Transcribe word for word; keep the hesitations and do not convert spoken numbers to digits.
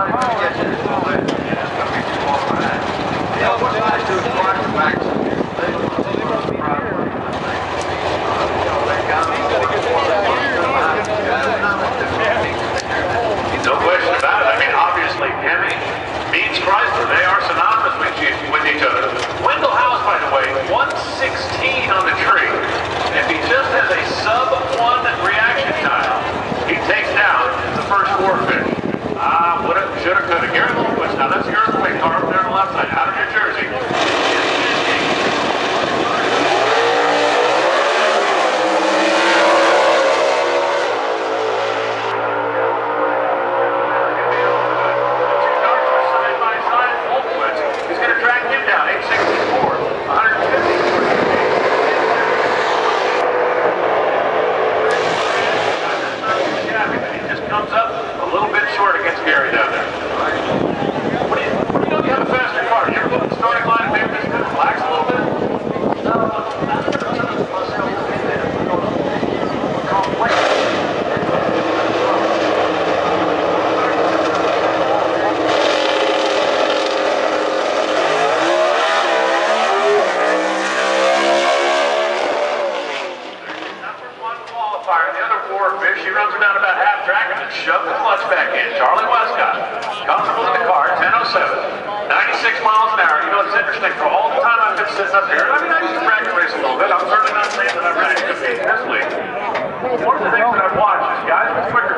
No question about it. I mean, obviously, Hemi means Chrysler. They are synonymous with, you, with each other. Wendell House, by the way, one sixteen on the tree. If he just has a sub one reaction time, he takes down the first four fish. Ah, uh, woulda, shoulda, coulda. Gary Lowquist. Now that's your earthquake car up there on the left side, out of New Jersey. She runs her down about half track and then shoves the clutch back in. Charlie Westcott, comfortable in the car, ten oh seven, ninety-six miles an hour. You know, it's interesting, for all the time I've been sitting up here, and I mean, I used to practice race a little bit. I'm certainly not saying that I'm ready to compete this week. One of the things that I've watched is guys with quicker